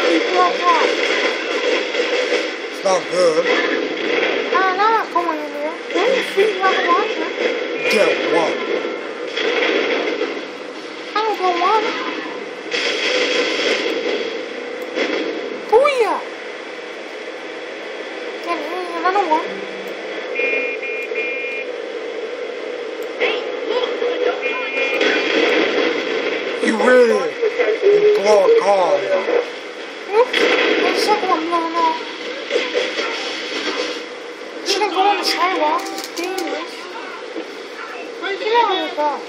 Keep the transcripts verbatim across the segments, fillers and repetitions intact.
You broke off. It's not good. I'm not going in there. You're feeding like a monster. Get what? I don't go on. Booyah! Get me another one. You really, you blow a car now. Oops, one second I'm blowing off. You shouldn't go on the sidewalk, it's dangerous. Get out of the car.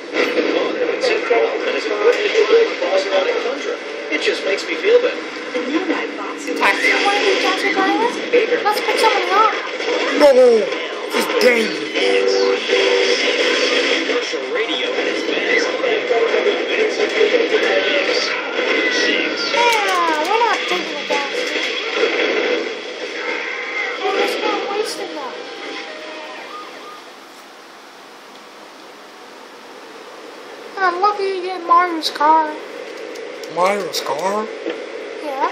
It just makes me feel better. Taxi, you want to be taxi driver? Let's pick somebody up. No, this is dangerous. Commercial radio at its best. Yeah, we're not taking the gas. We're just not wasting that. I'm lucky you get Mario's car. Myra's car? Yeah.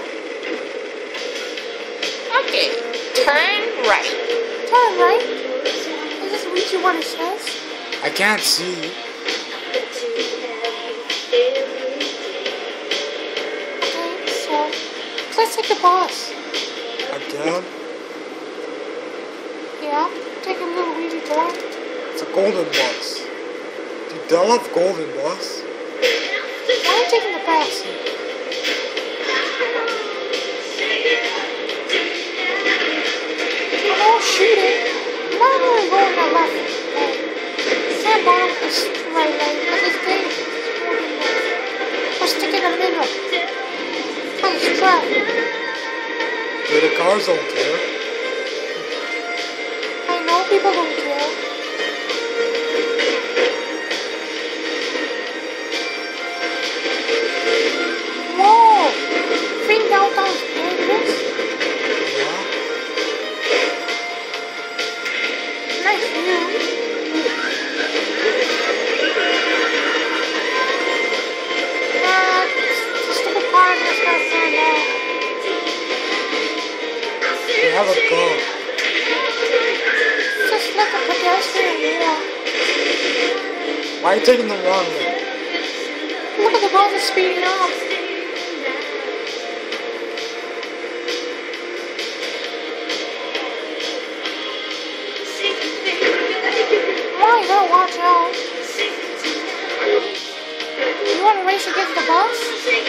Okay, turn right. Turn right? Is this read you what it says? I can't see. Okay, so let's take the bus. Again? Yeah, take a little Ouija door. It's a golden bus. Did Dell have golden bus? Why are you taking the back seat? Don't shoot it. You're not really going that left lane. Stand bottom is right lane because it's dangerous. Or stick in the middle. Because it's traffic. Yeah, the cars don't care. I know people don't care. Whoa! Being downtown is dangerous. Yeah? Nice view. Uh, the stupid car is just gonna turn off. They have a gun. Just like a pedestrian, you know. Why are you taking the wrong way? Look at the bus is speeding up. Why you gotta watch out? You wanna race against the bus?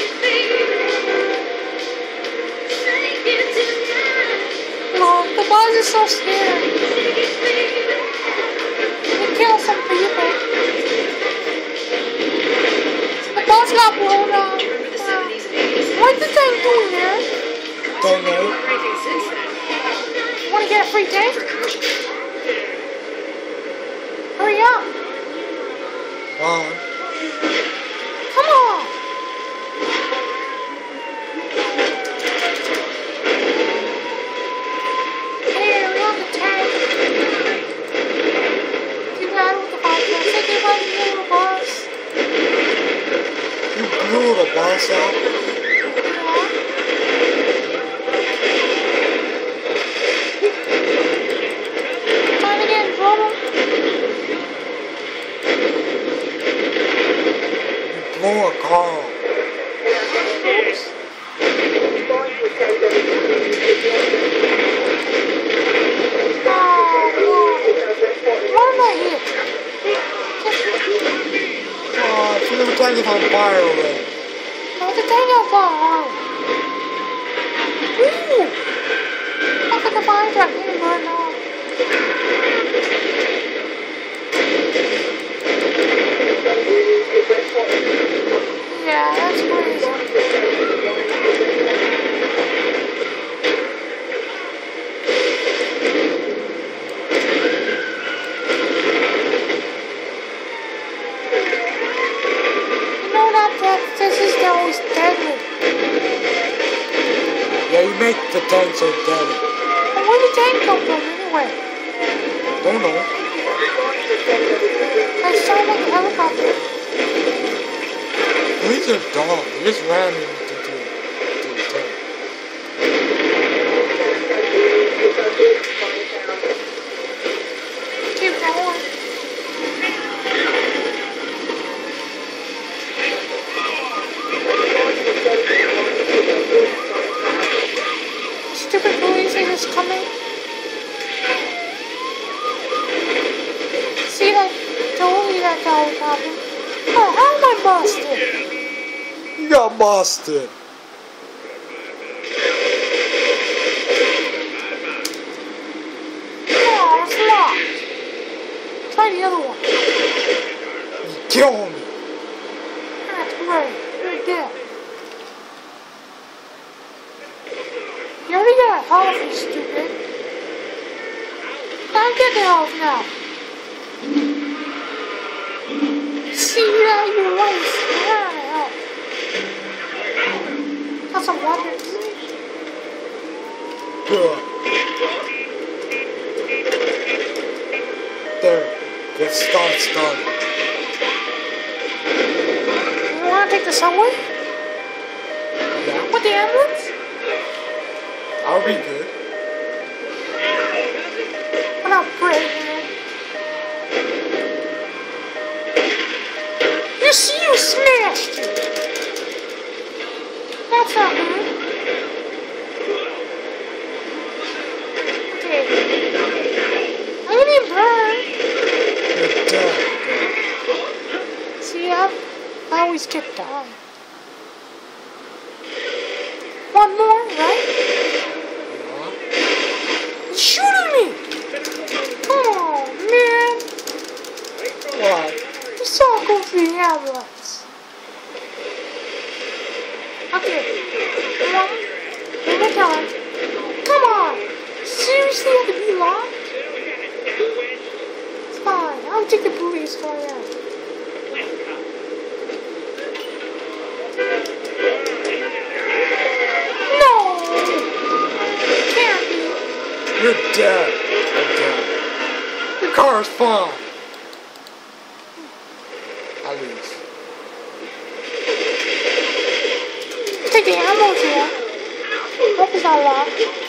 No, the bus is so scared. It kills some people. The bus got blown up. Uh, what's the tank doing there? Don't know. Wanna get a free tank? Hurry up. Why? Come on. Here, we have the tank. Too bad with the podcast. Say goodbye to the little bus. You blew the bus up? Yeah. Time to get in trouble. You blew a car up. Oops. Oh, no. Why am I here? Oh, if your tank is on fire already. No, the tank on fire. Woo! Look at the fire truck here burning off. Yeah, that's crazy. You know that that this is the always deadly. Yeah, you make the tank so deadly. But where did the tank come from anyway? Don't know. I saw like a helicopter. Police are dumb. They just ran into the, to the tank. always happen. Oh, how am I busted? You got busted. Oh, it's locked. Try the other one. You kill me. That's great. You're dead. You already got health, you stupid. I'll get the health now. See that your life. Yeah, health. Got some weapons. Good. There. Let's start starting. You wanna take the subway? Yeah. With the ambulance? I'll be good. What up, Brady, man? You see, you smashed it. That's not good. Okay. I didn't burn. You're dead. See, I, I always get down. One more, right? Yeah. He's shooting me! Oh, man. What? You saw go through the ambulance. Okay. One. One more time. Come on! Seriously, I have to be locked? It's fine. I'll take the police car out. No! Can't be. You're dead. I'm dead. Your car's fine. At least. Take the ammo here. Hope it's not locked.